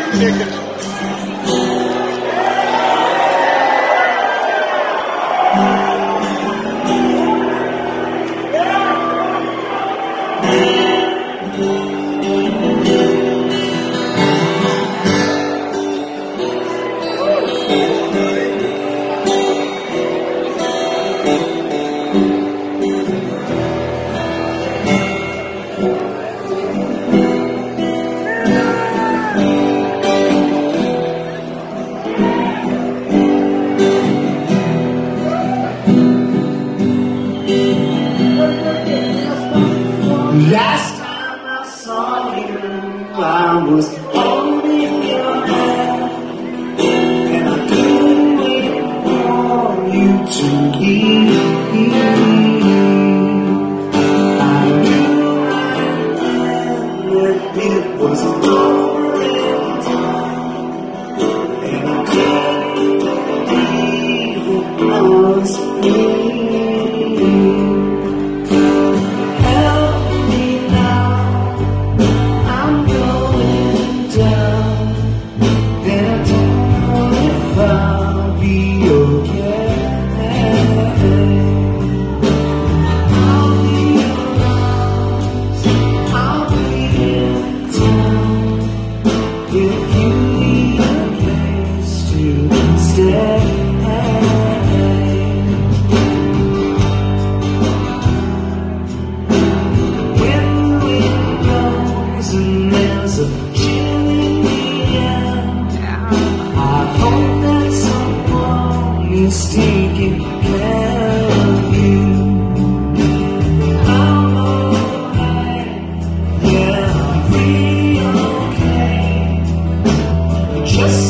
Last time I saw you, I was holding your hand, and I couldn't wait for you to leave. I knew right then that it was over in time, and I couldn't believe it was free. Is taking care of you. I'm alright, yeah, I'm free, okay. Just